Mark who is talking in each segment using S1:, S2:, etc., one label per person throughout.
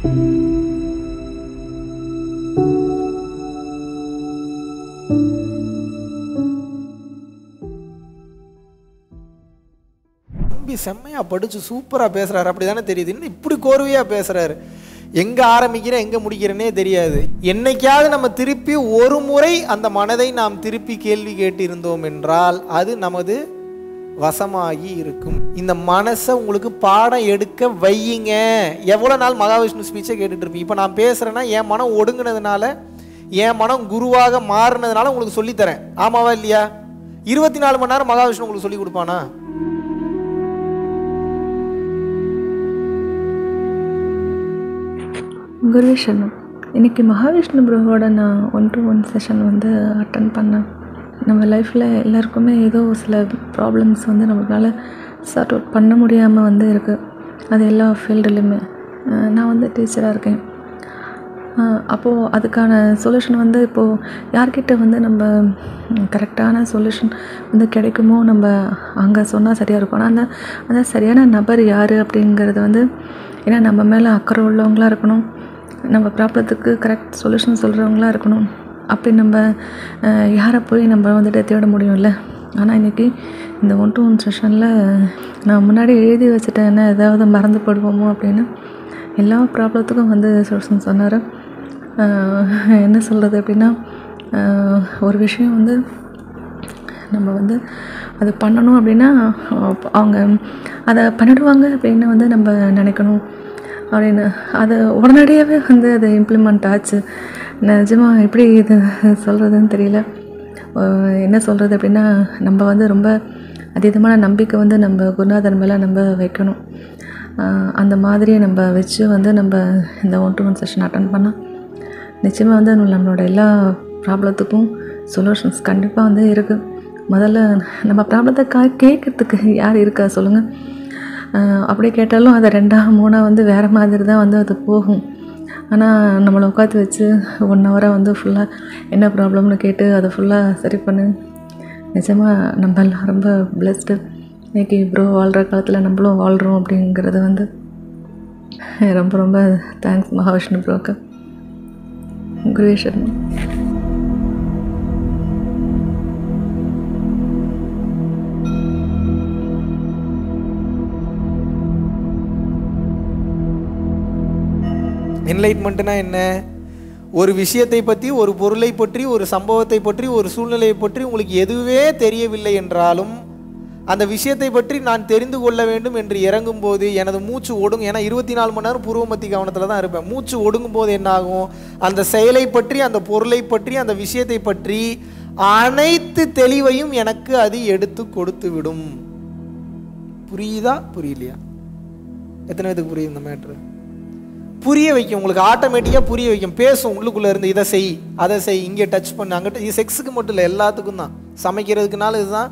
S1: செம்மையா படிச்சு சூப்பரா பேசுறாரு, அப்படிதானே தெரியுது. இன்னும் இப்படி கோர்வையா பேசுறாரு, எங்க ஆரம்பிக்கிறேன் எங்க முடிக்கிறேனே தெரியாது. என்னைக்காவது நம்ம திருப்பி ஒரு முறை அந்த மனதை நாம் திருப்பி கேள்வி கேட்டு இருந்தோம் என்றால் அது நமது வசமாகி இருக்கும். இந்த மனசை உங்களுக்கு பாடம் எடுக்க வையுங்க. எவ்வளோ நாள் மகாவிஷ்ணு ஸ்பீச்சை கேட்டுட்டு இருப்பீங்க. இப்போ நான் பேசுறேன்னா என் மனம் ஒடுங்கினதுனால, என் மனம் குருவாக மாறினதுனால உங்களுக்கு சொல்லித்தரேன். ஆமாவா இல்லையா? 24 மணி நேரம் மகாவிஷ்ணு உங்களுக்கு சொல்லி கொடுப்பானா?
S2: குருவேஷன், இன்றைக்கி மகாவிஷ்ணு ப்ரோவோட நான் 1-to-1 செஷன் வந்து அட்டன் பண்ணேன். நம்ம லைஃப்பில் எல்லாருக்குமே ஏதோ சில ப்ராப்ளம்ஸ் வந்து நம்மளால் சார்ட் அவுட் பண்ண முடியாமல் வந்து இருக்குது. அது எல்லா ஃபீல்டுலையுமே. நான் வந்து டீச்சராக இருக்கேன். அப்போது அதுக்கான சொல்யூஷன் வந்து இப்போது யார்கிட்ட வந்து நம்ம கரெக்டான சொல்யூஷன் வந்து கிடைக்குமோ நம்ம அங்கே சொன்னால் சரியாக இருக்கும். ஆனால் அந்த சரியான நபர் யார் அப்படிங்கிறது வந்து, ஏன்னா நம்ம மேலே அக்கறை உள்ளவங்களாக இருக்கணும், நம்ம ப்ராப்ளத்துக்கு கரெக்ட் சொல்யூஷன் சொல்கிறவங்களா இருக்கணும். அப்படி நம்ம யாரை போய் நம்ம வந்துட்டு தேட முடியும்ல. ஆனால் இன்றைக்கி இந்த 1-to-1 செஷனில் நான் முன்னாடி எழுதி வச்சுட்டேன்னா ஏதாவது மறந்து போடுவோமோ அப்படின்னு எல்லா ப்ராப்ளத்துக்கும் வந்து சொல்யூஷன் சொன்னார். என்ன சொல்கிறது அப்படின்னா, ஒரு விஷயம் வந்து நம்ம வந்து அது பண்ணணும் அப்படின்னா அவங்க அதை பண்ணிடுவாங்க அப்படின்னு வந்து நம்ம நினைக்கணும் அப்படின்னு. அது உடனடியாகவே வந்து அது இம்ப்ளிமெண்ட் ஆச்சு. நிஜமாக எப்படி இது சொல்கிறதுன்னு தெரியல. என்ன சொல்கிறது அப்படின்னா, நம்ம வந்து ரொம்ப அதீதமான நம்பிக்கை வந்து நம்ம குருநாதர் மேலே நம்ம வைக்கணும். அந்த மாதிரி நம்ம வச்சு வந்து நம்ம இந்த 1-to-1 செஷன் அட்டன் பண்ணால் நிச்சயமாக வந்து நம்மளோட எல்லா ப்ராப்ளத்துக்கும் சொல்யூஷன்ஸ் கண்டிப்பாக வந்து இருக்குது. முதல்ல நம்ம ப்ராப்ளத்தை கேட்குறதுக்கு யார் இருக்கா சொல்லுங்கள். அப்படியே கேட்டாலும் அதை 2-3 வந்து வேறு மாதிரி தான் வந்து அது போகும். ஆனால் நம்மளை உட்காந்து வச்சு 1 hour வந்து ஃபுல்லாக என்ன ப்ராப்ளம்னு கேட்டு அதை ஃபுல்லாக சரி பண்ணு. நிஜமாக நம்ம எல்லாம் ரொம்ப பிளெஸ்டு. இன்றைக்கி ப்ரோ வாழ்கிற காலத்தில் நம்மளும் வாழ்கிறோம் அப்படிங்கிறது வந்து ரொம்ப ரொம்ப தேங்க்ஸ் மகாவிஷ்ணு ப்ரோக்கு. குருவேஷன்.
S1: என்லைட்மெண்ட்னா என்ன? ஒரு விஷயத்தை பற்றி, ஒரு பொருளை பற்றி, ஒரு சம்பவத்தை பற்றி, ஒரு சூழ்நிலையை பற்றி உங்களுக்கு எதுவே தெரியவில்லை என்றாலும் அந்த விஷயத்தை பற்றி நான் தெரிந்து கொள்ள வேண்டும் என்று இறங்கும் போது எனது மூச்சு ஒடுங்கும். ஏன்னா 24 மணி நேரம் பூர்வ மத்திய கவனத்தில் தான் இருப்பேன். மூச்சு ஒடுங்கும் போது என்னாகும், அந்த செயலை பற்றி, அந்த பொருளை பற்றி, அந்த விஷயத்தை பற்றி அனைத்து தெளிவையும் எனக்கு அது எடுத்து கொடுத்து விடும். புரியுதா புரியலையா? எத்தனை பேருக்கு புரியுது இந்த மேட்ரு? புரிய வைக்கும், உங்களுக்கு ஆட்டோமேட்டிக்காக புரிய வைக்கும். பேசும் உள்ளுக்குள்ளே இருந்து, இதை செய், அதை செய், இங்கே டச் பண்ணு, அங்கிட்ட. இது செக்ஸுக்கு மட்டும் இல்லை, எல்லாத்துக்கும் தான். சமைக்கிறதுக்குனால இதுதான்,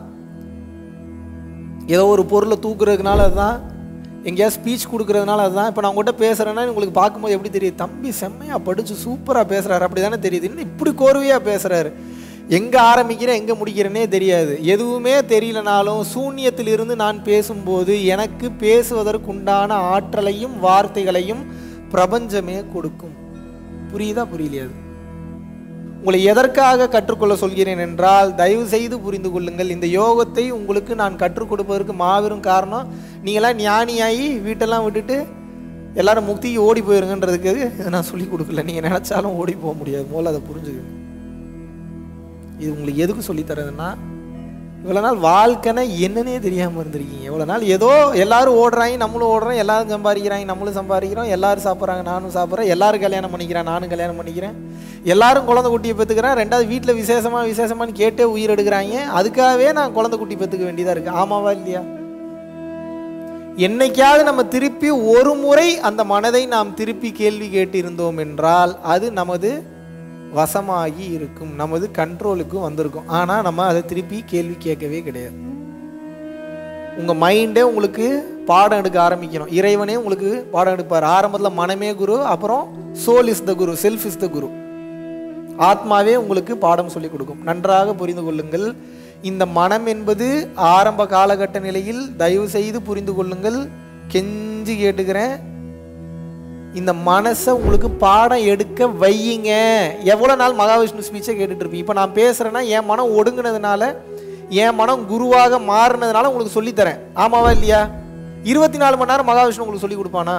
S1: ஏதோ ஒரு பொருளை தூக்குறதுனால அதுதான், எங்கேயாவது ஸ்பீச் கொடுக்குறதுனால அதுதான். இப்போ நான் உங்கள்கிட்ட பேசுகிறேன்னா உங்களுக்கு பார்க்கும்போது எப்படி தெரியுது, தம்பி செம்மையாக படித்து சூப்பராக பேசுகிறாரு, அப்படி தானே தெரியுது. இன்னும் இப்படி கோர்வையாக பேசுகிறாரு, எங்கே ஆரம்பிக்கிறேன் எங்கே முடிக்கிறேனே தெரியாது. எதுவுமே தெரியலனாலும் சூன்யத்திலிருந்து நான் பேசும்போது எனக்கு பேசுவதற்குண்டான ஆற்றலையும் வார்த்தைகளையும் பிரபஞ்சமே கொடுக்கும். புரியுதா புரியலையா? உங்களை எதற்காக கற்றுக்கொள்ள சொல்கிறேன் என்றால், தயவு செய்து புரிந்து கொள்ளுங்கள். இந்த யோகத்தை உங்களுக்கு நான் கற்றுக் கொடுப்பதற்கு மாபெரும் காரணம், நீங்களாம் ஞானியாகி வீட்டெல்லாம் விட்டுட்டு எல்லாரும் முக்திக்கு ஓடி போயிருங்கன்றதுக்கு இதை நான் சொல்லிக் கொடுக்கல. நீங்கள் நினச்சாலும் ஓடி போக முடியாது. முதல்ல அதை புரிஞ்சுக்கணும். இது உங்களுக்கு எதுக்கு சொல்லித்தரதுன்னா, இவ்வளோ நாள் வாழ்க்கைன்னா என்னன்னே தெரியாமல் இருந்திருக்கீங்க. இவ்வளோ நாள் ஏதோ எல்லாரும் ஓடுறாங்க, நம்மளும் ஓடுறோம், எல்லாரும் சம்பாதிக்கிறாங்க, நம்மளும் சம்பாதிக்கிறோம், எல்லாரும் சாப்பிட்றாங்க, நானும் சாப்பிட்றேன், எல்லாரும் கல்யாணம் பண்ணிக்கிறேன், நானும் கல்யாணம் பண்ணிக்கிறேன், எல்லாரும் குழந்தை குட்டியை பெற்றுக்கிறேன், 2வது வீட்டில் விசேஷமானு கேட்டே உயிர் எடுக்கிறாங்க. அதுக்காகவே நான் குழந்தை குட்டி பெற்றுக்க வேண்டியதாக இருக்குது. ஆமாவா இல்லையா? என்னைக்காவது நம்ம திருப்பி ஒரு முறை அந்த மனதை நாம் திருப்பி கேள்வி கேட்டு இருந்தோம் என்றால் அது நமது வசமாகி இருக்கும், நமது கண்ட்ரோலுக்கு வந்திருக்கும். ஆனால் நம்ம அதை திருப்பி கேள்வி கேட்கவே கிடையாது. உங்கள் மைண்டே உங்களுக்கு பாடம் எடுக்க ஆரம்பிக்கணும். இறைவனே உங்களுக்கு பாடம் எடுப்பார். ஆரம்பத்தில் மனமே குரு, அப்புறம் soul is the guru, self is the guru. ஆத்மாவே உங்களுக்கு பாடம் சொல்லிக் கொடுக்கும். நன்றாக புரிந்து கொள்ளுங்கள். இந்த மனம் என்பது ஆரம்ப காலகட்ட நிலையில் தயவு செய்து புரிந்து கொள்ளுங்கள். கெஞ்சி கேட்டுக்கிறேன், இந்த மனசை உங்களுக்கு பாடம் எடுக்க வையுங்க. எவ்வளோ நாள் மகாவிஷ்ணு ஸ்பீச்சை கேட்டுட்டு இருப்பீங்க? இப்போ நான் பேசுகிறேன்னா என் மனம் ஒடுங்கினதுனால, என் மனம் குருவாக மாறினதுனால உங்களுக்கு சொல்லித்தரேன். ஆமாவா இல்லையா? 24 மணி நேரம் மகாவிஷ்ணு உங்களுக்கு சொல்லி கொடுப்பானா?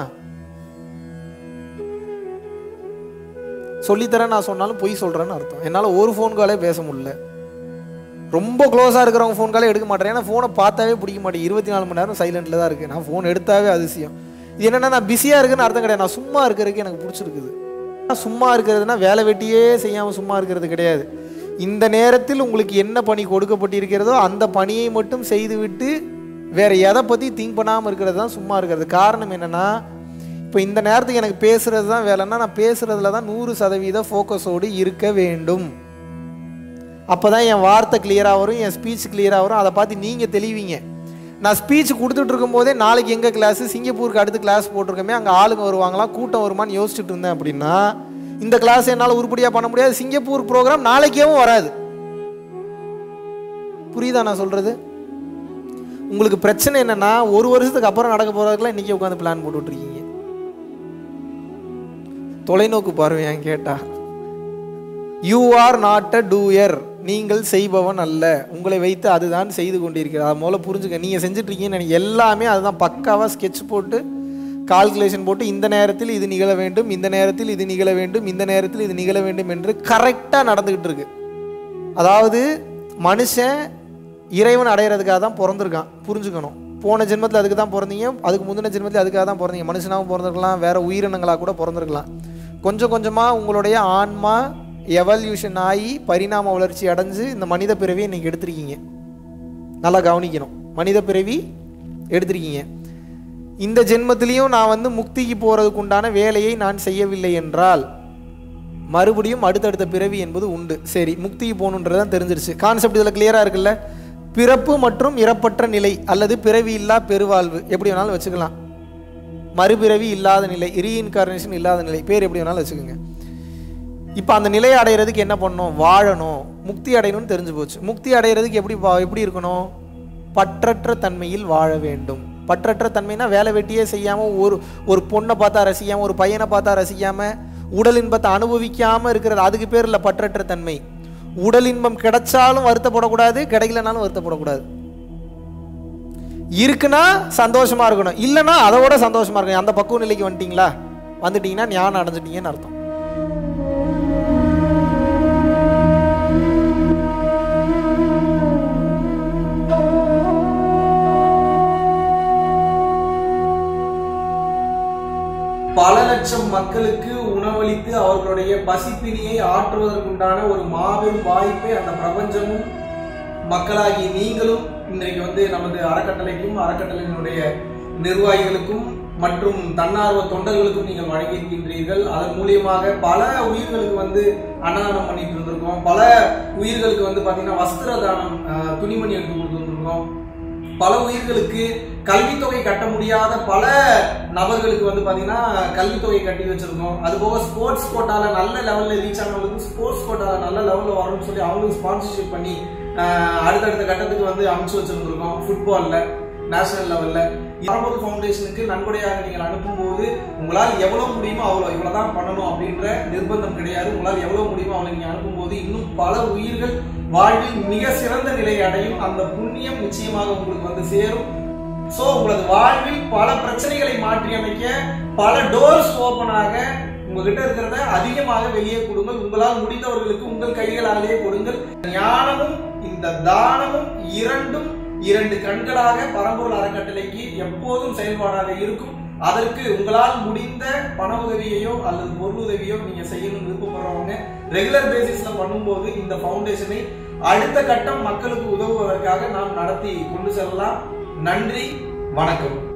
S1: சொல்லித்தரேன் நான் சொன்னாலும் பொய் சொல்கிறேன்னு அர்த்தம். என்னால் ஒரு ஃபோன் காலே பேச முடியல. ரொம்ப க்ளோஸாக இருக்கிறவங்க ஃபோன் காலே எடுக்க மாட்டேன். ஏன்னா ஃபோனை பார்த்தாவே பிடிக்க மாட்டேன். 24 மணி நேரம் சைலண்டில் தான் இருக்குது. நான் ஃபோன் எடுத்தாவே அதிசயம். இது என்னென்னா, நான் பிஸியாக இருக்குன்னு அர்த்தம் கிடையாது. நான் சும்மா இருக்கிறதுக்கு எனக்கு பிடிச்சிருக்குது. சும்மா இருக்கிறதுனா வேலை வெட்டியே செய்யாமல் சும்மா இருக்கிறது கிடையாது. இந்த நேரத்தில் உங்களுக்கு என்ன பணி கொடுக்கப்பட்டிருக்கிறதோ அந்த பணியை மட்டும் செய்துவிட்டு வேறு எதை பற்றி திங்க் பண்ணாமல் இருக்கிறது தான் சும்மா இருக்கிறது. காரணம் என்னென்னா, இப்போ இந்த நேரத்துக்கு எனக்கு பேசுகிறது தான் வேலைன்னா, நான் பேசுகிறதுல தான் 100% ஃபோக்கஸோடு இருக்க வேண்டும். அப்போ தான் என் வார்த்தை கிளியராக வரும், என் ஸ்பீச் கிளியராக வரும். அதை பார்த்து நீங்கள் தெளிவீங்க. நான் ஸ்பீச் கொடுத்துட்டு இருக்கும் போதே நாளைக்கு எங்கே கிளாஸு, சிங்கப்பூருக்கு அடுத்து கிளாஸ் போட்டிருக்கோமே, அங்கே ஆளுங்க வருவாங்களாம், கூட்டம் வருமானு யோசிச்சுட்டு இருந்தேன் அப்படின்னா, இந்த கிளாஸ் என்னால் உருப்படியாக பண்ண முடியாது. சிங்கப்பூர் ப்ரோக்ராம் நாளைக்கேவும் வராது. புரியுதா நான் சொல்கிறது? உங்களுக்கு பிரச்சனை என்னென்னா, ஒரு வருஷத்துக்கு அப்புறம் நடக்க போகிறதுக்குலாம் இன்றைக்கி உட்காந்து பிளான் போட்டுட்ருக்கீங்க. தொலைநோக்கு பார்வையான் கேட்டா, you are not a doer. நீங்கள் செய்பவன் அல்ல. உங்களை வைத்து அதுதான் செய்து கொண்டிருக்கிறது. அதை முதல்ல புரிஞ்சுக்க. நீங்கள் செஞ்சிட்ருக்கீங்கன்னு எனக்கு எல்லாமே அதுதான் பக்காவாக ஸ்கெட்ச் போட்டு கால்குலேஷன் போட்டு இந்த நேரத்தில் இது நிகழ வேண்டும், இந்த நேரத்தில் இது நிகழ வேண்டும், இந்த நேரத்தில் இது நிகழ வேண்டும் என்று கரெக்டாக நடந்துக்கிட்டு இருக்கு. அதாவது மனுஷன் இறைவன் அடையிறதுக்காக தான் பிறந்திருக்கான். புரிஞ்சுக்கணும். போன ஜென்மத்தில் அதுக்கு தான் பிறந்தீங்க, அதுக்கு முந்தின ஜென்மத்தில் அதுக்காக தான் பிறந்தீங்க. மனுஷனாகவும் பிறந்திருக்கலாம், வேறு உயிரினங்களாக கூட பிறந்திருக்கலாம். கொஞ்சம் கொஞ்சமாக உங்களுடைய ஆன்மா எவல்யூஷன் ஆகி பரிணாம வளர்ச்சி அடைஞ்சு இந்த மனித பிறவியை நீங்கள் எடுத்திருக்கீங்க. நல்லா கவனிக்கணும். மனித பிறவி எடுத்திருக்கீங்க. இந்த ஜென்மத்திலையும் நான் முக்திக்கு போகிறதுக்கு உண்டான வேலையை நான் செய்யவில்லை என்றால் மறுபடியும் அடுத்தடுத்த பிறவி என்பது உண்டு. சரி, முக்திக்கு போகணுன்றதான் தெரிஞ்சிருச்சு. கான்செப்ட் இதில் கிளியராக இருக்குல்ல? பிறப்பு மற்றும் இறப்பற்ற நிலை அல்லது பிறவி இல்லா பெருவாழ்வு எப்படி வேணாலும் வச்சுக்கலாம். மறுபிறவி இல்லாத நிலை, ரீஇன்கார்னேஷன் இல்லாத நிலை, பேர் எப்படி வேணாலும் வச்சுக்கோங்க. இப்போ அந்த நிலையை அடைகிறதுக்கு என்ன பண்ணணும்? வாழணும். முக்தி அடையணும்னு தெரிஞ்சு போச்சு. முக்தி அடைகிறதுக்கு எப்படி இருக்கணும்? பற்றற்ற தன்மையில் வாழ வேண்டும். பற்றற்ற தன்மைனா வேலை வெட்டியே செய்யாமல், ஒரு பொண்ணை பார்த்தா ரசிக்காமல், ஒரு பையனை பார்த்தா ரசிக்காமல், உடல் இன்பத்தை அனுபவிக்காமல் இருக்கிறது, அதுக்கு பேர் இல்லை பற்றற்ற தன்மை. உடல் இன்பம் கிடைச்சாலும் வருத்தப்படக்கூடாது, கிடைக்கலனாலும் வருத்தப்படக்கூடாது. இருக்குன்னா சந்தோஷமா இருக்கணும், இல்லைன்னா அதோட சந்தோஷமா இருக்கணும். அந்த பக்குவ நிலைக்கு வந்துட்டீங்கன்னா ஞானம் அடைஞ்சிட்டீங்கன்னு அர்த்தம். பல லட்சம் மக்களுக்கு உணவளித்து அவர்களுடைய பசிப்பினியை ஆற்றுவதற்குண்டான ஒரு மாபெரும் வாய்ப்பை அந்த பிரபஞ்சமும் மக்களாகி நீங்களும் இன்றைக்கு நமது அறக்கட்டளைக்கும் அறக்கட்டளையினுடைய நிர்வாகிகளுக்கும் மற்றும் தன்னார்வ தொண்டர்களுக்கும் நீங்கள் வழங்கியிருக்கின்றீர்கள். அதன் மூலியமாக பல உயிர்களுக்கு அன்னதானம் பண்ணிட்டு இருந்திருக்கோம். பல உயிர்களுக்கு பாத்தீங்கன்னா வஸ்திர தானம், துணிமணி எடுத்து கொடுத்துருக்கோம். பல உயிர்களுக்கு கல்வித்தொகை கட்ட முடியாத பல நபர்களுக்கு பாத்தீங்கன்னா கல்வித்தொகை கட்டி வச்சிருக்கோம். அதுபோக ஸ்போர்ட்ஸ் கோட்டால நல்ல லெவல்ல ரீச் ஆனவங்களுக்கு ஸ்போர்ட்ஸ் கோட்டால நல்ல லெவல்ல வரணும்னு சொல்லி அவங்களுக்கு ஸ்பான்சர்ஷிப் பண்ணி அடுத்தடுத்த கட்டத்துக்கு அனுப்பிச்சு வச்சிருந்திருக்கோம். ஃபுட்பால்ல நேஷனல் லெவல்ல பரம்பொருள் ஃபவுண்டேஷனுக்கு நன்கொடையாக நீங்கள் அனுப்பும்போது உங்களால் எவ்வளவு முடியுமோ இவ்வளவுதான் பண்ணணும் அப்படின்ற நிர்பந்தம் கிடையாது. உங்களால் எவ்வளவு முடியுமோ அவ்வளவு நீங்க அனுப்பும்போது இன்னும் பல உயிர்கள் வாழ்வில் மிக சிறந்த நிலை அடையும். அந்த புண்ணியம் நிச்சயமாக உங்களுக்கு சேரும். சோ உங்களது வாழ்வில் பல பிரச்சனைகளை மாற்றி அமைக்க பல டோர்ஸ் ஓபன் ஆக உங்ககிட்ட இருக்கிறத அதிகமாக வெளியே கொடுங்கள். உங்களால் முடிந்தவர்களுக்கு உங்கள் கைகளாலேயே கொடுங்கள். ஞானமும் இந்த தானமும் இரண்டு கண்களாக பரம்பொருள் அறக்கட்டளைக்கு எப்போதும் செயல்பாடாக இருக்கும். அதற்கு உங்களால் முடிந்த பண உதவியையோ அல்லது பொருள் உதவியோ நீங்க செய்யணும் விருப்பப்படுறவங்க ரெகுலர் பேசிஸ்ல பண்ணும்போது இந்த ஃபவுண்டேஷனை அடுத்த கட்டம் மக்களுக்கு உதவுவதற்காக நாம் நடத்தி கொண்டு செல்லலாம். நன்றி, வணக்கம்.